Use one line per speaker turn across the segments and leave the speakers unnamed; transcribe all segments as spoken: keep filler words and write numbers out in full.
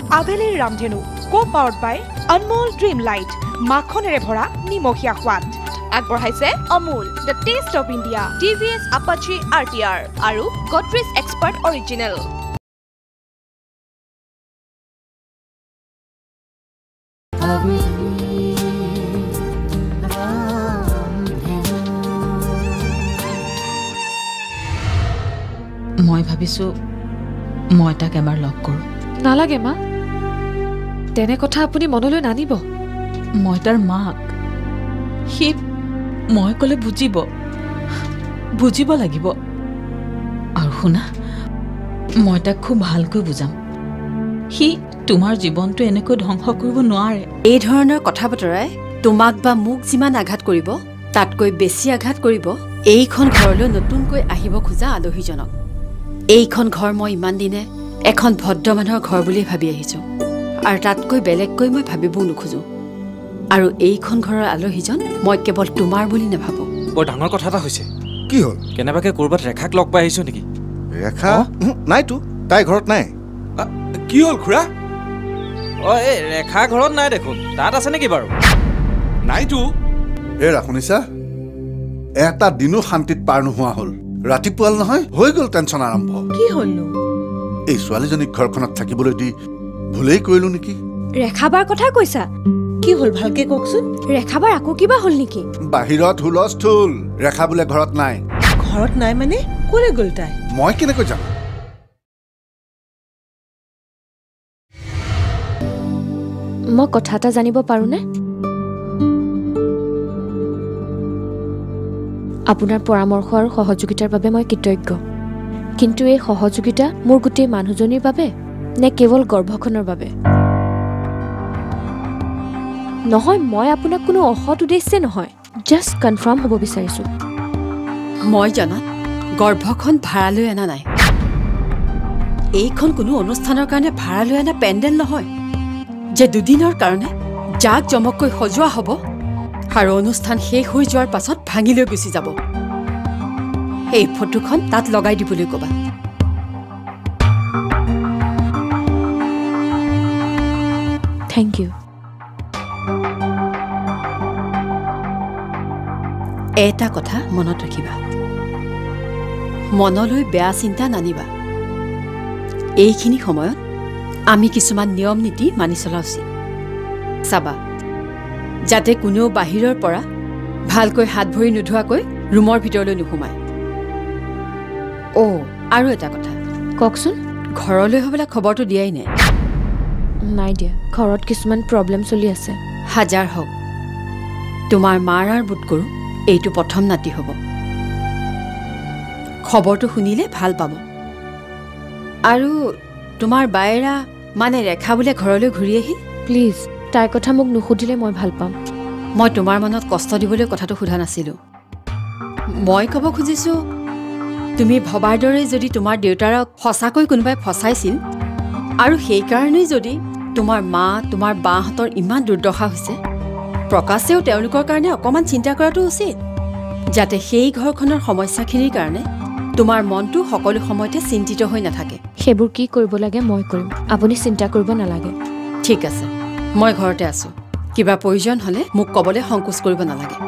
আভেলিৰ Ramdhenu co powered by Anmol dream light মাখনেৰে ভৰা নিমখীয়া সোৱাদ আগবঢ়াইছে Amul the taste of India TVS Apache R T R আৰু গডৰেজ এক্সপাৰ্ট অৰিজিনেল
মই ভাবিছো মই তাক এবাৰ লগ কৰোঁ
নালাগে মা তেনে কথা আপুনি মনলৈ নানিব
মই তাৰ মাক সি মই ক'লে বুজিব বুজিব লাগিব আৰু শুনা মই তাক খুব ভালকৈ বুজাম সি তোমাৰ জীৱনটো এনেকৈ ধ্বংস কৰিব নোৱাৰে
এই ধৰণৰ কথা বতৰাই তোমাক বা মোক যিমান আঘাত কৰিব তাতকৈ বেছি আঘাত কৰিব এইখন ঘৰলৈ নতুনকৈ আহিব খোজা আলহীজনক এইখন ঘৰ মই ইমান দিনে এখন ভদ্ৰ মানুহৰ ঘৰ বুলি ভাবি আহিছো আৰু তাতকৈ বেলেগকৈ মই ভাবিবও নোখোজো আৰু এইখন ঘৰৰ আলহীজন মই কেৱল তোমাৰ বুলি নাভাবো
বৰ ডাঙৰ কথা এটা হৈছে
কি হ'ল
কেনেবাকে কৰবাত ৰেখাক লগ পাই আহিছো নেকি
ৰেখা নাইতো তাই ঘৰত নাই
কি হ'ল খুৰা অ এই ৰেখা ঘৰত নাই দেখোন তাত আছে নেকি বাৰু
নাইতো এৰা শুনিছা এটা দিনো শান্তিত পাৰ নোহোৱা হ'ল ৰাতিপুৱাল নহয় হৈ গ'ল টেনচন আৰম্ভ
কি হ'লনো
এই ছোৱালীজনীক ঘৰখনত থাকিবলৈ দি ভুলেই কৰিলো নেকি
ৰেখাবাৰ কথা কৈছা কি হ'ল ভালকে কওকচোন ৰেখাবাৰ আকৌ কিবা হ'ল নেকি
বাহিৰত হুলস্থুল ৰেখা বোলে ঘৰত নাই
ঘৰত নাই মানে ক'লে গ'ল তাই
মই কেনেকৈ জানো
মই কথা এটা জানিব পাৰোঁনে আপোনাৰ পৰামৰ্শ আৰু সহযোগিতাৰ বাবে মই কৃতজ্ঞ কিন্তু এই সহযোগিতা মোৰ গোটেই মানুহজনীৰ বাবে নে কেৱল গৰ্ভখনৰ বাবে নহয় মই আপোনাক কোনো অসৎ উদ্দেশ্যে নহয় জাষ্ট কনফাৰ্ম হ'ব বিচাৰিছোঁ
মই জানাত গৰ্ভখন ভাড়ালৈ অনা নাই এইখন কোনো অনুষ্ঠানৰ কাৰণে ভাড়ালৈ অনা পেণ্ডেল নহয় যে দুদিনৰ কাৰণে জাক জমককৈ সজোৱা হ'ব আৰু অনুষ্ঠান শেষ হৈ যোৱাৰ পাছত ভাঙি লৈ গুচি যাব এই ফটোখন তাত লগাই দিবলৈ ক'বা
থেংক ইউ
এটা কথা মনত ৰাখিবা মনলৈ বেয়া চিন্তা নানিবা এইখিনি সময়ত আমি কিছুমান নিয়ম নীতি মানি চলা উচিত চাবা যাতে কোনেও বাহিৰৰ পৰা ভালকৈ হাত ভৰি নোধোৱাকৈ ৰুমৰ ভিতৰলৈ নোসোমায় অ' আৰু এটা কথা
কওকচোন
ঘৰলৈ হ'বলা খবৰটো দিয়াই নাই
নাই দিয়া ঘৰত কিছুমান প্ৰব্লেম চলি আছে
হাজাৰ হওক তোমাৰ মাৰ আৰু বোধ কৰোঁ এইটো প্ৰথম নাতি হ'ব খবৰটো শুনিলে ভাল পাব আৰু তোমাৰ বায়েৰা মানে ৰেখা বোলে ঘৰলৈ ঘূৰি আহিল
প্লিজ তাইৰ কথা মোক নুসুধিলে মই ভাল পাম
মই তোমাৰ মনত কষ্ট দিবলৈ কথাটো সোধা নাছিলোঁ মই ক'ব খুজিছোঁ তুমি ভবাৰ দৰে যদি তোমাৰ দেউতাৰক সঁচাকৈ কোনোবাই ফচাইছিল আৰু সেইকাৰণেই যদি তোমাৰ মা তোমাৰ বাহঁতৰ ইমান দুৰ্দশা হৈছে প্ৰকাশেও তেওঁলোকৰ কাৰণে অকণমান চিন্তা কৰাটো উচিত যাতে সেই ঘৰখনৰ সমস্যাখিনিৰ কাৰণে তোমাৰ মনটো সকলো সময়তে চিন্তিত হৈ নাথাকে
সেইবোৰ কি কৰিব লাগে মই কৰিম আপুনি চিন্তা কৰিব নালাগে
ঠিক আছে মই ঘৰতে আছোঁ কিবা প্ৰয়োজন হ'লে মোক ক'বলৈ সংকোচ কৰিব নালাগে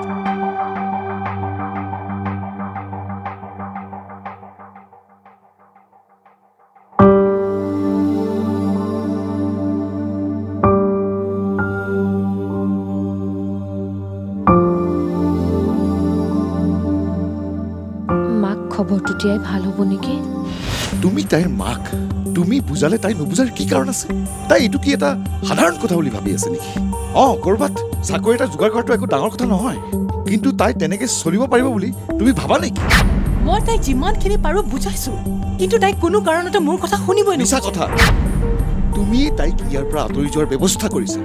খবৰটো দিয়াই ভাল হ'ব নেকি
তুমি তাইৰ মাক তুমি বুজালে তাই নুবুজাৰ কি কাৰণ আছে তাই এইটো কি এটা সাধাৰণ কথা বুলি ভাবি আছে নেকি অ কৰবাত চাকৰি এটা যোগাৰ কৰাটো একো ডাঙৰ কথা নহয় কিন্তু তাই তেনেকে চলিব পাৰিব বুলি তুমি ভাবা নেকি
মই তাই যিমানখিনি পাৰো বুজাইছো কিন্তু তাই কোনো কাৰণতে মোৰ কথা শুনিবই
নিছা কথা তুমি তাইক ইয়াৰ পৰা আঁতৰি যোৱাৰ ব্যৱস্থা কৰিছা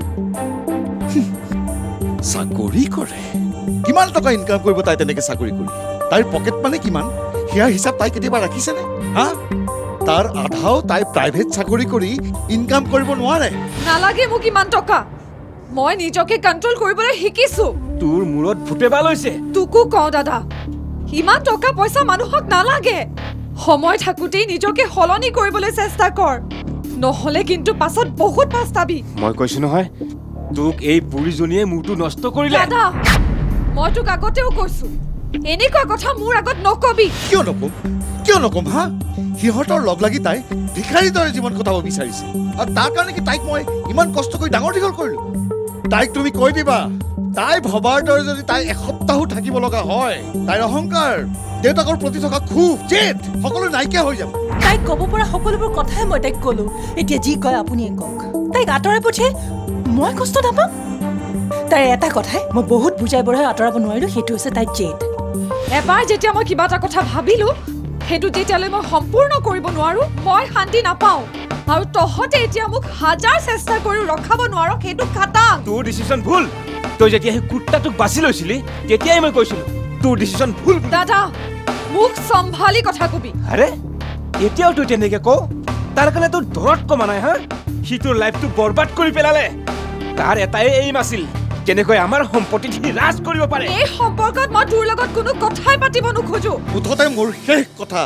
চাকৰি কৰে কিমান টকা ইনকাম কৰিব তাই তেনেকে চাকৰি কৰি তাইৰ পকেট মানে কিমান হিয়াৰ হিচাপ তাই কেতিয়াবা ৰাখিছেনে হা তাৰ আধাও তাই প্ৰাইভেট চাকৰি কৰি ইনকাম কৰিব নোৱাৰে
নালাগে মোক ইমান টকা মই নিজকে কন্ট্ৰোল কৰিবলৈ শিকিছো
তোৰ মূৰত ভূতে বাল হৈছে
তোকো কওঁ দাদা ইমান টকা পইচা মানুহক নালাগে সময় থাকোতেই নিজকে সলনি কৰিবলৈ চেষ্টা কৰ
নহ'লে কিন্তু পাছত বহুত পস্তাবি
মই কৈছো নহয় তোক এই বুঢ়ীজনীয়ে মূৰটো নষ্ট কৰিলে
দাদা মই তোক আগতেও কৈছো এনেকুৱা কথা মোৰ আগত নকবি
কিয় নকম কিয় নকম হা সিহঁতৰ লগ লাগি তাই ভিখাৰীৰ দৰে জীৱন কটাব বিচাৰিছে আৰু তাৰ কাৰণে কি তাইক মই ইমান কষ্ট কৰি ডাঙৰ দীঘল কৰিলো তাইক তুমি কৈ দিবা তাই ভবাৰ দৰে যদি তাই এসপ্তাহো থাকিব লগা হয় তাইৰ অহংকাৰ দেউতাকৰ প্ৰতি থকা ক্ষোভ জেদ সকলো নাইকিয়া হৈ যাব
তাইক ক'ব পৰা সকলোবোৰ কথাই মই তাইক ক'লো এতিয়া যি কয় আপুনিয়ে কওক তাইক আঁতৰাই পঠিয়াই মই কষ্ট নাপাম তাইৰ এটা কথাই মই বহুত বুজাই বঢ়াই আঁতৰাব নোৱাৰিলো সেইটো হৈছে তাইৰ জেদ
এবাৰ যেতিয়া মই কিবা এটা কথা ভাবিলো সেইটো যেতিয়ালৈ মই সম্পূৰ্ণ কৰিব নোৱাৰো মই শান্তি নাপাওঁ আৰু তহঁতে এতিয়া মোক হাজাৰ চেষ্টা কৰি ৰখাব নোৱাৰ সেইটো খাটাং
তোৰ ডিচিশ্যন ভুল তই যেতিয়া সেই কুৰ্তাটোক বাছি লৈছিলি তেতিয়াই মই কৈছিলো তোৰ ডিচিশ্যন ভুল
দাদা মোক সম্ভালি কথা কবি
আৰে এতিয়াও তই তেনেকে কওঁ তাৰ কাৰণে তোৰ ধৰত কমা নাই হা সি তোৰ লাইফটো বৰবাদ কৰি পেলালে তাৰ এটাই এইম আছিল কেনেকৈ আমাৰ সম্পত্তি সি ৰাজ কৰিব পাৰে
এই সম্পৰ্কত মই তোৰ লগত কোনো কথাই পাতিব নোখোজো
মুঠতে মোৰ শেষ কথা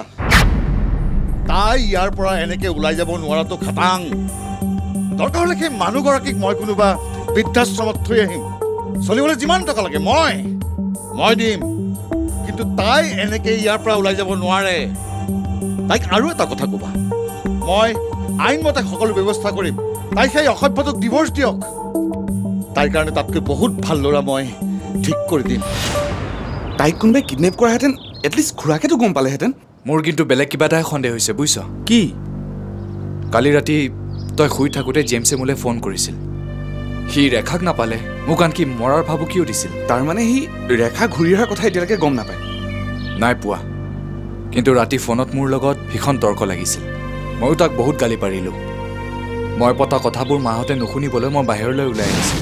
তাই ইয়াৰ পৰা এনেকে ওলাই যাব নোৱাৰাটো খাটাং দৰকাৰ হ'লে সেই মানুহগৰাকীক মই কোনোবা বৃদ্ধাশ্ৰমত থৈ আহিম চলিবলৈ যিমান টকা লাগে মই মই দিম কিন্তু তাই এনেকে ইয়াৰ পৰা ওলাই যাব নোৱাৰে তাইক আৰু এটা কথা ক'বা মই আইনমতে সকলো ব্যৱস্থা কৰিম তাইক সেই অসভ্যটোক ডিভৰ্চ দিয়ক তাইৰ কাৰণে তাতকৈ বহুত ভাল ল'ৰা মই ঠিক কৰি দিম
তাইক কোনোবাই কিডনেপ কৰাহেঁতেন এটলিষ্ট খুৰাকেতো গম পালেহেঁতেন
মোৰ কিন্তু বেলেগ কিবা এটাই সন্দেহ হৈছে বুজিছ
কি
কালি ৰাতি তই শুই থাকোঁতে জেমছে মোলৈ ফোন কৰিছিল সি ৰেখাক নাপালে মোক আনকি মৰাৰ ভাবুকিও দিছিল
তাৰমানে সি ৰেখা ঘূৰি অহাৰ কথা এতিয়ালৈকে গম নাপায়
নাই পোৱা কিন্তু ৰাতি ফোনত মোৰ লগত ভীষণ তৰ্ক লাগিছিল ময়ো তাক বহুত গালি পাৰিলোঁ মই পতা কথাবোৰ মাহঁতে নুশুনিবলৈ মই বাহিৰলৈ ওলাই আহিছিলোঁ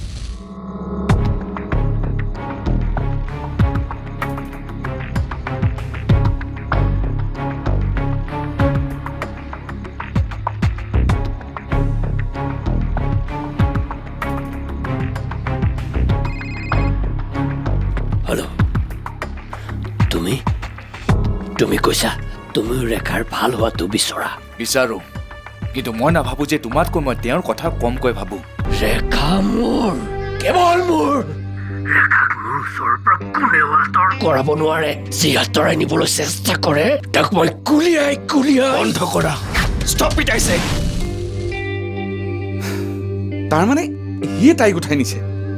তুমি কৈছা তুমি ৰেখাৰ ভাল হোৱাটো বিচৰা
বিচাৰো কিন্তু মই নাভাবোঁ যে তোমাতকৈ মই তেওঁৰ কথা কমকৈ ভাবোঁ
ৰেখা মোৰ কেৱল মোৰ ৰেখাক মোৰ ওচৰৰ পৰা কোনেও আঁতৰ কৰাব নোৱাৰে যি আঁতৰাই নিবলৈ চেষ্টা কৰে তাক মই কুলিয়াই কুলিয়াই বন্ধ কৰা ষ্টপ ইট আই সে
তাৰমানে সিয়ে তাইক উঠাই নিছে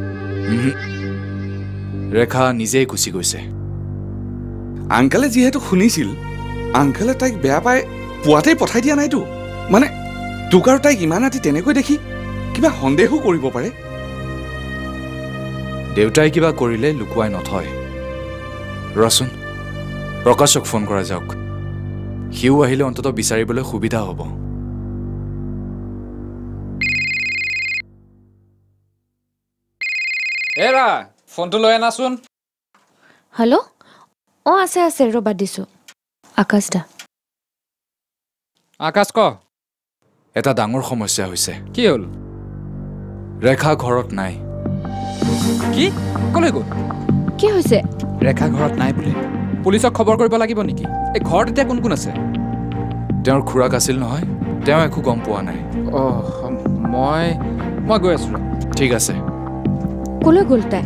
ৰেখা নিজেই গুচি গৈছে
আংকালে যিহেতু শুনিছিল আংকালে তাইক বেয়া পাই পুৱাতেই পঠাই দিয়া নাইতো মানে তোক আৰু তাইক ইমান ৰাতি তেনেকৈ দেখি কিবা সন্দেহো কৰিব পাৰে
দেউতাই কিবা কৰিলে লুকুৱাই নথয় ৰচোন প্ৰকাশক ফোন কৰা যাওক সিও আহিলে অন্তত বিচাৰিবলৈ সুবিধা হ'ব
এৰা ফোনটো লৈ আনাচোন
হেল্ল' অঁ আছে আছে ৰ'বা দিছোঁ আকাশ দা
আকাশ ক
এটা ডাঙৰ সমস্যা হৈছে
কি হ'ল
ৰেখা ঘৰত নাই
কি ক'লৈ গ'ল
কি হৈছে
ৰেখা ঘৰত নাই বোলে পুলিচক খবৰ কৰিব লাগিব নেকি এই ঘৰত এতিয়া কোন কোন আছে
তেওঁৰ খুৰাক আছিল নহয় তেওঁ একো গম পোৱা নাই
অঁ মই মই গৈ আছোঁ
ঠিক আছে
ক'লৈ গ'ল তাই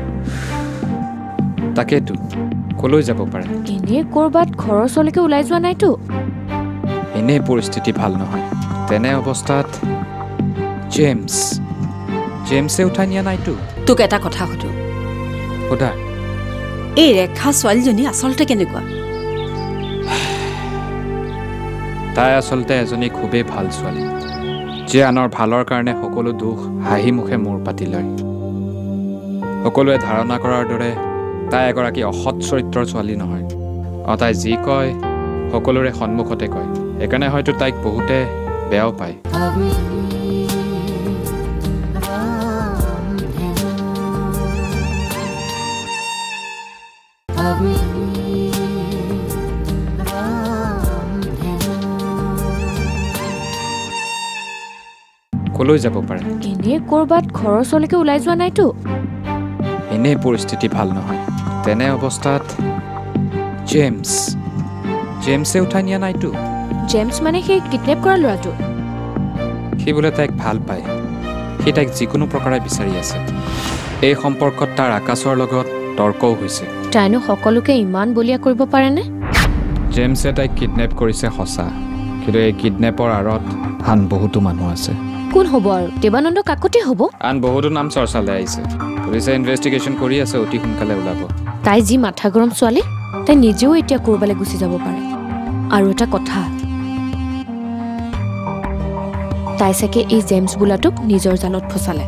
তাকেইতো ক'লৈ যাব পাৰে
এনেই ক'ৰবাত ঘৰৰ ওচৰলৈকে ওলাই যোৱা নাইতো
এনেই পৰিস্থিতি ভাল নহয় তেনে অৱস্থাত জেমছ জেমছে উঠাই নিয়া নাইতো
তোক এটা কথা সুধো
সোধা
এই ৰেখা ছোৱালীজনী আচলতে কেনেকুৱা
তাই আচলতে এজনী খুবেই ভাল ছোৱালী যিয়ে আনৰ ভালৰ কাৰণে সকলো দুখ হাঁহি মুখে মূৰ পাতি লয় সকলোৱে ধাৰণা কৰাৰ দৰে তাই এগৰাকী অসৎ চৰিত্ৰৰ ছোৱালী নহয় অঁ তাই যি কয় সকলোৰে সন্মুখতে কয় সেইকাৰণে হয়তো তাইক বহুতে বেয়াও পায় ক'লৈ যাব পাৰে
এনেই ক'ৰবাত ঘৰৰ ওচৰলৈকে ওলাই যোৱা নাইতো
এনেই পৰিস্থিতি ভাল নহয় তেনে অৱস্থাত জেমছ জেমছে উঠাই নিয়া নাইতো
জেমছ মানে সেই কিডনেপ কৰা ল'ৰাটো
সি বোলে তাইক ভাল পায় সি তাইক যিকোনো প্ৰকাৰে বিচাৰি আছে এই সম্পৰ্কত তাৰ আকাশৰ লগত তৰ্কও হৈছে
তাইনো সকলোকে ইমান বলিয়া কৰিব পাৰেনে
জেমছে তাইক কিডনেপ কৰিছে সঁচা কিন্তু এই কিডনেপৰ আঁৰত আন বহুতো মানুহ আছে
কোন হ'ব আৰু দেৱানন্দ কাকতি হ'ব
আন বহুতো নাম চৰ্চালৈ আহিছে পুলিচে ইনভেষ্টিগেশ্যন কৰি আছে অতি সোনকালে ওলাব
তাই যি মাথা গৰম ছোৱালী তাই নিজেও এতিয়া ক'ৰবালৈ গুচি যাব পাৰে আৰু এটা কথা তাই চাগে এই জেমছ বোলাটোক নিজৰ জালত ফচালে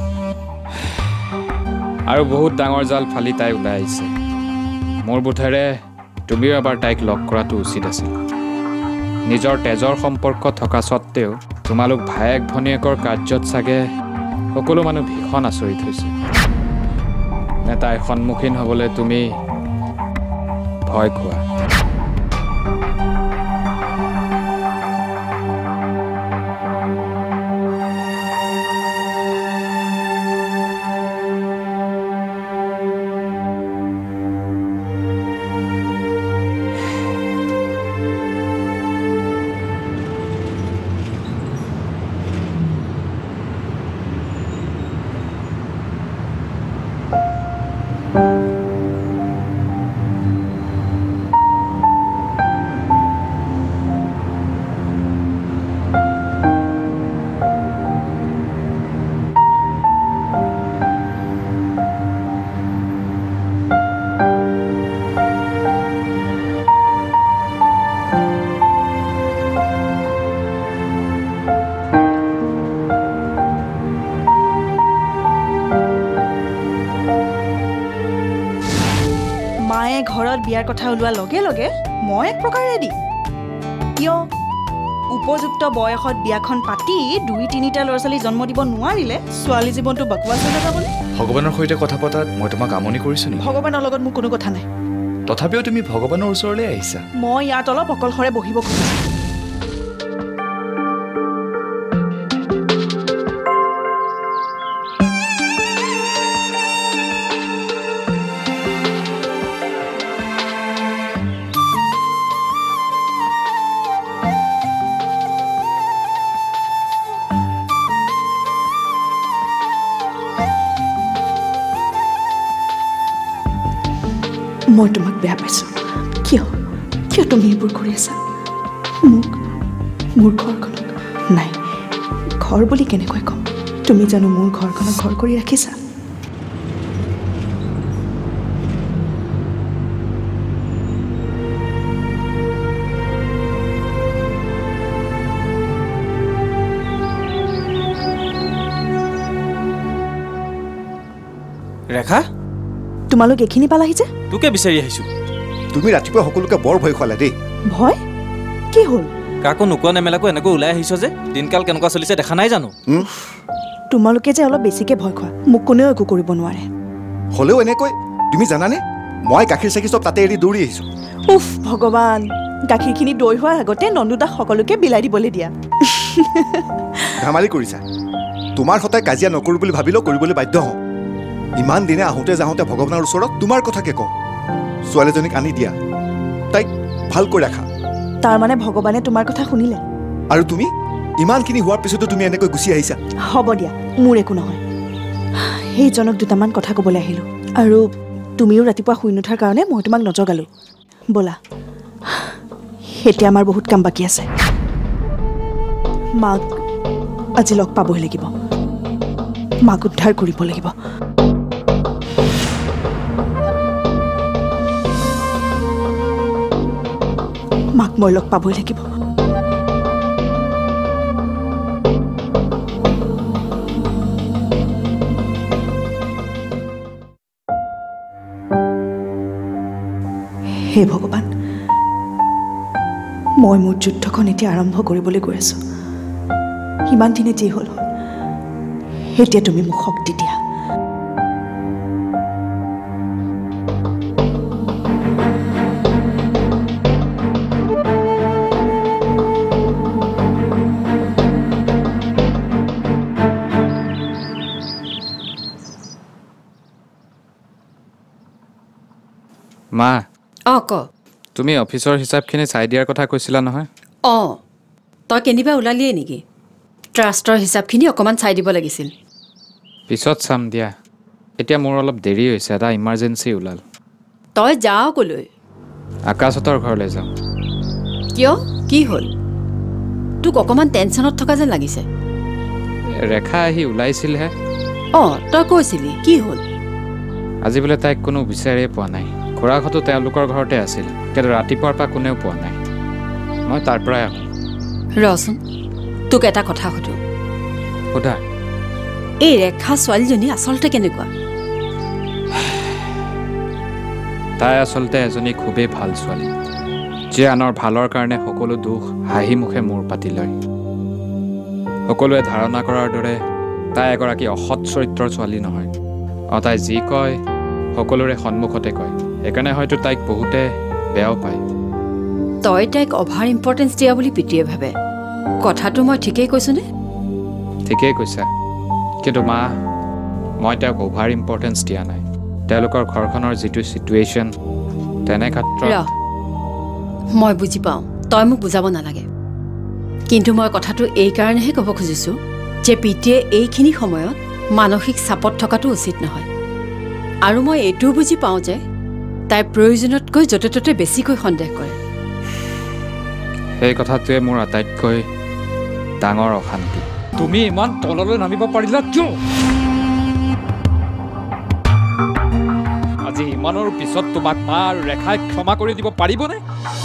আৰু বহুত ডাঙৰ জাল ফালি তাই ওলাই আহিছে মোৰ বোধেৰে তুমিও এবাৰ তাইক লগ কৰাটো উচিত আছিল নিজৰ তেজৰ সম্পৰ্ক থকা স্বত্তেও তোমালোক ভায়েক ভনীয়েকৰ কাৰ্যত চাগে সকলো মানুহ ভীষণ আচৰিত হৈছে নে তাইৰ সন্মুখীন হ'বলৈ তুমি ভয় খোৱা
ঘৰত বিয়াৰ কথা ওলোৱাৰ লগে লগে মই এক প্ৰকাৰ ৰেডি কিয় উপযুক্ত বয়সত বিয়াখন পাতি দুই তিনিটা ল'ৰা ছোৱালী জন্ম দিব নোৱাৰিলে ছোৱালী জীৱনটো বকৱাছ হৈ নাযাবনে
ভগৱানৰ সৈতে কথা পতাত মই তোমাক আমনি কৰিছো নেকি
ভগৱানৰ লগত মোৰ কোনো কথা নাই
তথাপিও তুমি ভগৱানৰ ওচৰলৈ আহিছা
মই ইয়াত অলপ অকলশৰে বহিব খুজিছো মই তোমাক বেয়া পাইছোঁ কিয় কিয় তুমি এইবোৰ কৰি আছা মোক মোৰ ঘৰখনক নাই ঘৰ বুলি কেনেকৈ ক'ম তুমি জানো মোৰ ঘৰখনক ঘৰ কৰি ৰাখিছা
ৰেখা
তোমালোক এইখিনি পালাহি যে
তোকে বিচাৰি আহিছো
তুমি ৰাতিপুৱা সকলোকে বৰ ভয় খুৱালা দেই
ভয় কি হ'ল
কাকো নোকোৱা নেমেলাকৈ এনেকৈ ওলাই আহিছ যে দিনকাল কেনেকুৱা চলিছে দেখা নাই জানো
তোমালোকে যে অলপ বেছিকৈ ভয় খোৱা মোক কোনেও একো কৰিব নোৱাৰে
হ'লেও এনেকৈ তুমি জানানে মই গাখীৰ চাখি চব তাতে এৰি দৌৰি আহিছোঁ
উফ ভগৱান গাখীৰখিনি দৈ হোৱাৰ আগতে নন্দুদাক সকলোকে বিলাই দিবলৈ দিয়া
ধেমালি কৰিছা তোমাৰ সদায় কাজিয়া নকৰোঁ বুলি ভাবিলেও কৰিবলৈ বাধ্য হওঁ ইমান দিনে আহোঁতে যাওঁতে ভগৱানৰ ওচৰত তোমাৰ কথাকে কওঁ ছোৱালীজনীক আনি দিয়া তাইক ভালকৈ ৰাখা
তাৰমানে ভগৱানে তোমাৰ কথা শুনিলে
আৰু তুমি ইমানখিনি হোৱাৰ পিছতো তুমি এনেকৈ গুচি আহিছা
হ'ব দিয়া মোৰ একো নহয় সেইজনক দুটামান কথা ক'বলৈ আহিলোঁ আৰু তুমিও ৰাতিপুৱা শুই নুঠাৰ কাৰণে মই তোমাক নজগালোঁ ব'লা এতিয়া আমাৰ বহুত কাম বাকী আছে মাক আজি লগ পাবই লাগিব মাক উদ্ধাৰ কৰিব লাগিব মাক মই লগ পাবই লাগিব হে ভগৱান মই মোৰ যুদ্ধখন এতিয়া আৰম্ভ কৰিবলৈ গৈ আছোঁ ইমান দিনে যি হ'ল এতিয়া তুমি মোক শক্তি দিয়া
মা
অঁ ক
তুমি অফিচৰ হিচাপখিনি চাই দিয়াৰ কথা কৈছিলা নহয়
অঁ তই কেনিবা ওলালিয়ে নেকি ট্ৰাষ্টৰ হিচাপখিনি অকণমান চাই দিব লাগিছিল
পিছত চাম দিয়া এতিয়া মোৰ অলপ দেৰি হৈছে এটা ইমাৰ্জেঞ্চি ওলাল
তই যাও কলৈ
আকাশহঁতৰ ঘৰলৈ যাওঁ
কিয় কি হ'ল তোক অকণমান টেনশ্যনত থকা যেন লাগিছে
ৰেখা আহি ওলাইছিলহে
অঁ তই কৈছিলি কি হ'ল
আজি বোলে তাইক কোনো বিচাৰিয়ে পোৱা নাই খুৰাকহঁতো তেওঁলোকৰ ঘৰতে আছিল কিন্তু ৰাতিপুৱাৰ পৰা কোনেও পোৱা নাই মই তাৰ পৰাই আহোঁ
ৰচোন তোক এটা কথা সুধো
সোধা
এই ৰেখা ছোৱালীজনী আচলতে কেনেকুৱা
তাই আচলতে এজনী খুবেই ভাল ছোৱালী যিয়ে আনৰ ভালৰ কাৰণে সকলো দুখ হাঁহি মুখে মূৰ পাতি লয় সকলোৱে ধাৰণা কৰাৰ দৰে তাই এগৰাকী অসৎ চৰিত্ৰৰ ছোৱালী নহয় অঁ তাই যি কয় সকলোৰে সন্মুখতে কয় সেইকাৰণে হয়তো তাইক বহুতে বেয়াও পায়
তই তাইক অভাৰ ইম্পৰ্টেঞ্চ দিয়া বুলি পিতৃয়ে ভাবে কথাটো মই ঠিকেই কৈছোনে
ঠিকেই কৈছা কিন্তু মা মই তেওঁক অভাৰ ইম্পৰ্টেঞ্চ দিয়া নাই তেওঁলোকৰ ঘৰখনৰ যিটো ছিটুৱেশ্যন তেনে ক্ষেত্ৰত
মই বুজি পাওঁ তই মোক বুজাব নালাগে কিন্তু মই কথাটো এইকাৰণেহে ক'ব খুজিছোঁ যে পিতৃয়ে এইখিনি সময়ত মানসিক চাপত থকাটো উচিত নহয় আৰু মই এইটোও বুজি পাওঁ যে তাই প্ৰয়োজনতকৈ য'তে ত'তে বেছিকৈ সন্দেহ কৰে
সেই কথাটোৱে মোৰ আটাইতকৈ ডাঙৰ অশান্তি তুমি ইমান তললৈ নামিব পাৰিলা কিয় আজি ইমানৰ পিছত তোমাক মা আৰু ৰেখাই ক্ষমা কৰি দিব পাৰিবনে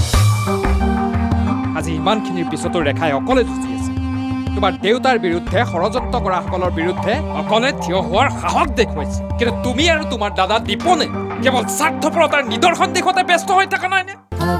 আজি ইমানখিনিৰ পিছতো ৰেখাই অকলে যুঁজি আছে তোমাৰ দেউতাৰ বিৰুদ্ধে ষড়যন্ত্ৰ কৰাসকলৰ বিৰুদ্ধে অকলে থিয় হোৱাৰ সাহস দেখুৱাইছে কিন্তু তুমি আৰু তোমাৰ দাদা দীপনে কেৱল স্বাৰ্থপৰতাৰ নিদৰ্শন দেখুৱাতে ব্যস্ত হৈ থকা নাইনে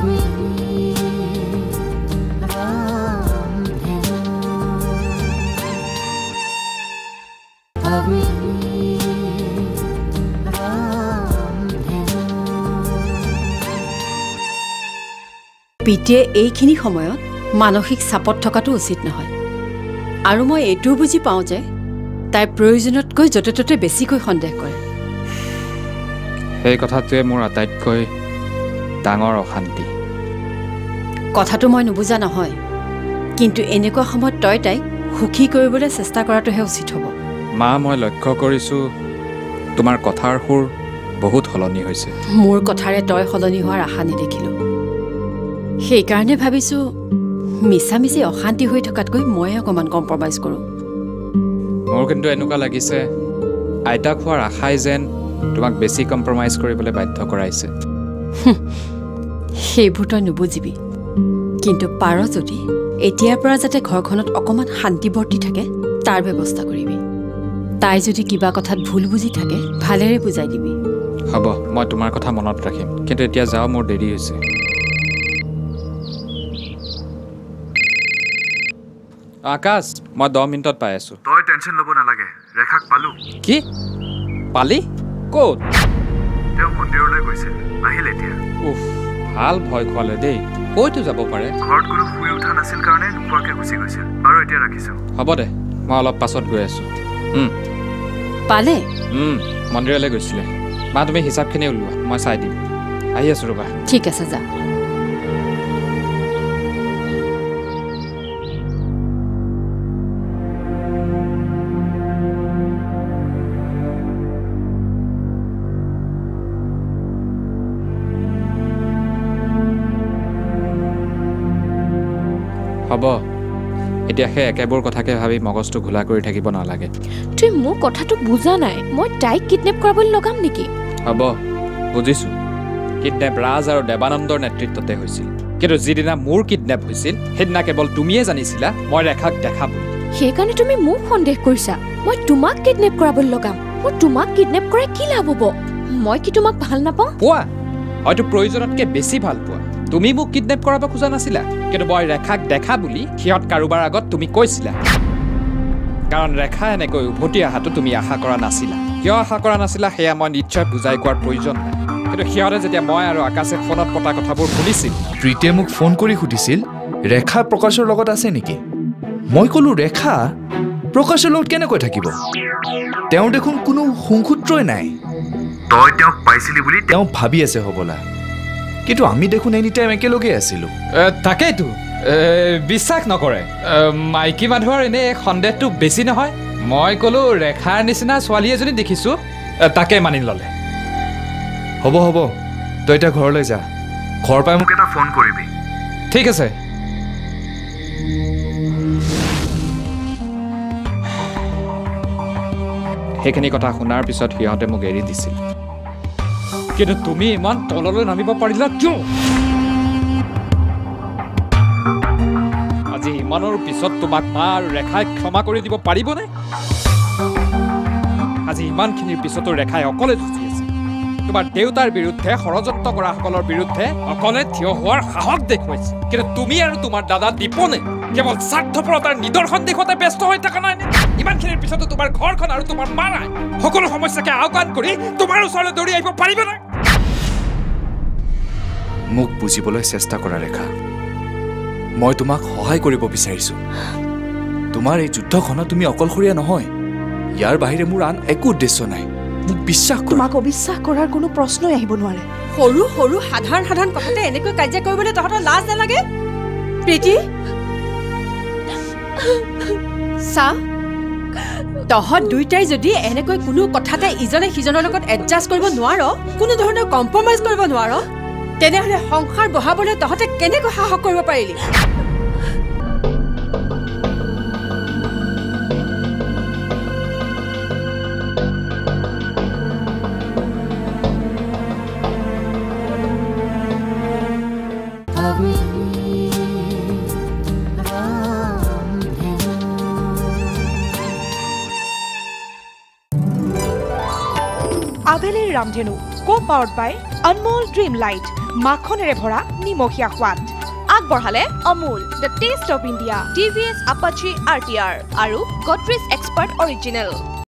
পিতৃয়ে এইখিনি সময়ত মানসিক চাপত থকাটো উচিত নহয় আৰু মই এইটোও বুজি পাওঁ যে তাই প্ৰয়োজনতকৈ য'তে ত'তে বেছিকৈ সন্দেহ কৰে
সেই কথাটোৱে মোৰ আটাইতকৈ ডাঙৰ অশান্তি
কথাটো মই নুবুজা নহয় কিন্তু এনেকুৱা সময়ত তই তাইক সুখী কৰিবলৈ চেষ্টা কৰাটোহে উচিত হ'ব
মা মই লক্ষ্য কৰিছোঁ তোমাৰ কথাৰ সুৰ বহুত সলনি হৈছে
মোৰ কথাৰে তই সলনি হোৱাৰ আশা নেদেখিলোঁ সেইকাৰণে ভাবিছোঁ মিছামিছি অশান্তি হৈ থকাতকৈ মই অকণমান কম্প্ৰমাইজ কৰোঁ
মোৰ কিন্তু এনেকুৱা লাগিছে আইতাক হোৱাৰ আশাই যেন তোমাক বেছি কম্প্ৰমাইজ কৰিবলৈ বাধ্য কৰাইছে
সেইবোৰ তই নুবুজিবি কিন্তু পাৰ যদি এতিয়াৰ পৰা যাতে ঘৰখনত অকণমান শান্তি বৰ্তি থাকে তাৰ ব্যৱস্থা কৰিবি তাই যদি কিবা কথাত ভুল বুজি থাকে ভালেৰে বুজাই দিবি
হ'ব মই তোমাৰ কথা মনত ৰাখিম কিন্তু এতিয়া যাওঁ মোৰ দেৰি হৈছে আকাশ মই দহ মিনিটত পাই আছো
তই টেনশ্যন ল'ব নালাগে ৰেখাক পালো
কি পালি ক'ত
তেওঁ মন্দিৰলৈ গৈছিল আহিল এতিয়া
উফ ভাল ভয় খোৱালে দেই ক'তো যাব পাৰে
ঘৰত কোনো শুই উঠা নাছিল কাৰণে নোখোৱাকৈ গুচি গৈছিল বাৰু এতিয়া ৰাখিছোঁ
হ'ব দে মই অলপ পাছত গৈ আছোঁ
পালে
মন্দিৰলৈ গৈছিলে মা তুমি হিচাপখিনি ওলোৱা মই চাই দিম আহি আছোঁ ৰ'বা
ঠিক আছে যা
হ'ব এতিয়া সেই একেবোৰ কথাকে ভাবি মগজটো ঘোলা কৰি থাকিব নালাগে
তুই মোৰ কথাটো বুজা নাই মই তাইক কিডনেপ কৰাবলৈ লগাম নেকি
হ'ব বুজিছোঁ কিডনেপ ৰাজ আৰু দেৱানন্দৰ নেতৃত্বতে হৈছিল কিন্তু যিদিনা মোৰ কিডনেপ হৈছিল সেইদিনা কেৱল তুমিয়ে জানিছিলা মই ৰেখাক দেখা বুলি
সেইকাৰণে তুমি মোক সন্দেহ কৰিছা মই তোমাক কিডনেপ কৰাবলৈ লগাম মই তোমাক কিডনেপ কৰে কি লাভ হ'ব মই কি তোমাক ভাল নাপাওঁ
পোৱা হয়তো প্ৰয়োজনতকৈ বেছি ভাল পোৱা তুমি মোক কিডনেপ কৰাব খোজা নাছিলা কিন্তু মই ৰেখাক দেখা বুলি সিহঁত কাৰোবাৰ আগত তুমি কৈছিলা কাৰণ ৰেখা এনেকৈ উভতি অহাটো তুমি আশা কৰা নাছিলা কিয় আশা কৰা নাছিলা সেয়া মই নিশ্চয় বুজাই কোৱাৰ প্ৰয়োজন নাই কিন্তু সিহঁতে যেতিয়া মই আৰু আকাশে ফোনত পতা কথাবোৰ শুনিছিল
প্ৰীতিয়ে মোক ফোন কৰি সুধিছিল ৰেখা প্ৰকাশৰ লগত আছে নেকি মই ক'লো ৰেখা প্ৰকাশৰ লগত কেনেকৈ থাকিব তেওঁৰ দেখোন কোনো সংসূত্ৰই নাই তই তেওঁক পাইছিলি বুলি তেওঁ ভাবি আছে হ'বলা কিন্তু আমি দেখোন এনি টাইম একেলগে আছিলোঁ।
তাকেইতো বিশ্বাস নকৰে। মাইকী মানুহৰ এনে সন্দেহটো বেছি নহয়। মই ক'লো ৰেখাৰ নিচিনা ছোৱালী এজনী দেখিছোঁ, তাকে মানি ল'লে।
হ'ব হ'ব, তই এতিয়া ঘৰলৈ যা। ঘৰ পাই মোক এটা ফোন কৰিবি।
ঠিক আছে। সেইখিনি কথা শুনাৰ পিছত সিহঁতে মোক এৰি দিছিল। কিন্তু তুমি ইমান তললৈ নামিব পাৰিলা কিয়? আজি ইমানৰ পিছত তোমাক মা আৰু ৰেখাই ক্ষমা কৰি দিব পাৰিবনে? আজি ইমানখিনিৰ পিছতো ৰেখাই অকলে যুঁজি আছে। তোমাৰ দেউতাৰ বিৰুদ্ধে ষড়যন্ত্ৰ কৰাসকলৰ বিৰুদ্ধে অকলে থিয় হোৱাৰ সাহস দেখুৱাইছে। কিন্তু তুমি আৰু তোমাৰ দাদা দীপনে কেৱল স্বাৰ্থপৰতাৰ নিদৰ্শন দেখুৱাতে ব্যস্ত হৈ থকা নাই। ইমানখিনিৰ পিছতো তোমাৰ ঘৰখন আৰু তোমাৰ মাৰাই সকলো সমস্যাকে আওকাণ কৰি তোমাৰ ওচৰলৈ দৌৰি আহিব পাৰিব নাই?
মোক বুজিবলৈ চেষ্টা কৰা ৰেখা। মই তোমাক সহায় কৰিব বিচাৰিছোঁ। তোমাৰ এই যুদ্ধখনত তুমি অকলশৰীয়া নহয়। ইয়াৰ বাহিৰে মোৰ আন একো উদ্দেশ্য নাই। মোক বিশ্বাস কৰা।
তোমাক অবিশ্বাস কৰাৰ কোনো প্ৰশ্নই আহিব নোৱাৰে।
সৰু সৰু সাধাৰণ সাধাৰণ কথাতে এনেকৈ কাজিয়া কৰিবলৈ তহঁতৰ লাজ নালাগে? প্ৰীতি চা, তহঁত দুইটাই যদি এনেকৈ কোনো কথাতে ইজনে সিজনৰ লগত এডজাষ্ট কৰিব নোৱাৰ, কোনো ধৰণৰ কম্প্ৰমাইজ কৰিব নোৱাৰ, তেনেহ'লে সংসাৰ বঢ়াবলৈ তহঁতে কেনেকৈ সাহস কৰিব পাৰিলি?
আবেলিৰ Ramdhenu co powered by Anmol dream light, মাখনেৰে ভৰা নিমখীয়া সোৱাদ। আগবঢ়ালে Amul the taste of India, TVS Apache R T R আৰু গডৰেজ এক্সপাৰ্ট অৰিজিনেল।